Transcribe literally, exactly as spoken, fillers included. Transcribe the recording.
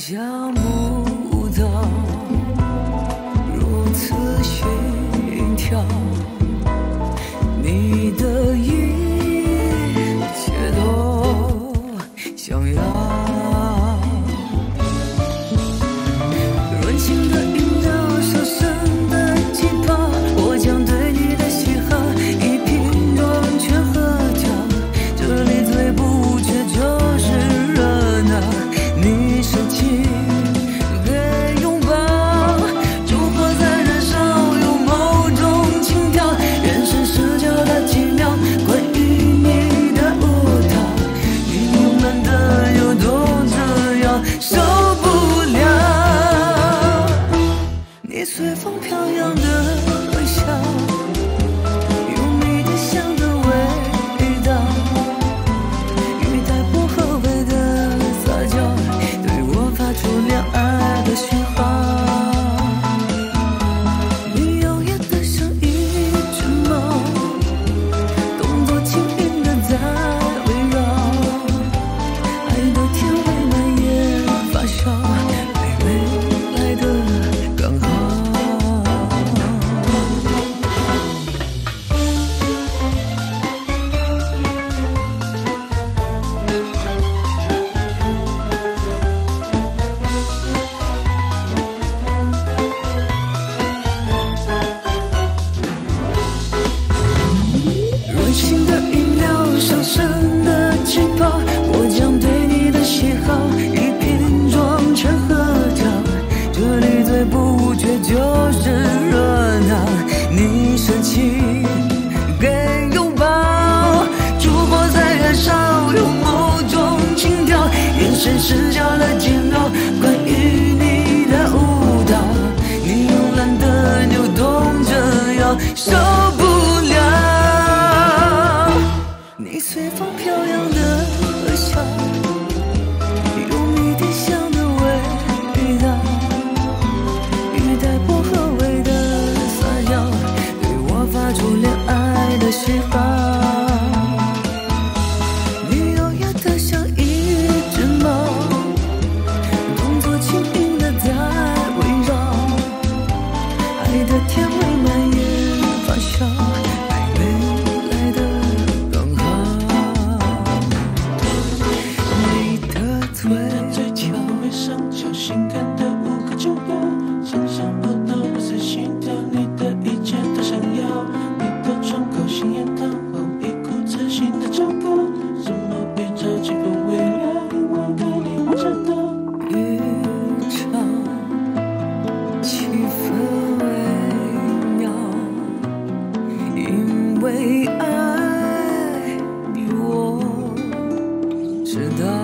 想不到如此心跳，你的一切都想要。软性的饮料，上升的气泡，我将对你的喜好一瓶装全喝掉。这里最不缺就是热闹，你生气给拥抱，烛火在燃烧，有某种情调，眼神失焦的几秒，关于你的舞蹈，你慵懒的扭动着腰，受不了你随风飘扬的微笑，有迷迭香的味道，语带薄荷味的撒娇，对我发出恋爱的讯号。你优雅的像一只猫，动作轻盈的在围绕，爱的甜味蔓延发酵，美味来的刚好。软性的饮料，上升的气泡，我将对你的喜好一瓶装全喝掉。这里最不缺就是热闹，你生气给拥抱，烛火在燃烧，有某种情调，眼神失焦了几秒，关于你的舞蹈，你慵懒的扭动着腰，受不了你随风飘扬的笑，有迷迭香的味道，语带薄荷味的撒娇，对我发出恋爱的讯号。你优雅的像一只猫，动作轻盈的在围绕，爱的甜味蔓延发酵，暧昧来的刚好。你的嘴最近的微笑，小性感的无可救药，想象不到我在心跳，你的一切都想要。你的窗口鲜艳堂皇，一股自信的张口，什么宇宙气氛微妙，因为给你我知道。 一场气氛微妙，因为爱，我知道。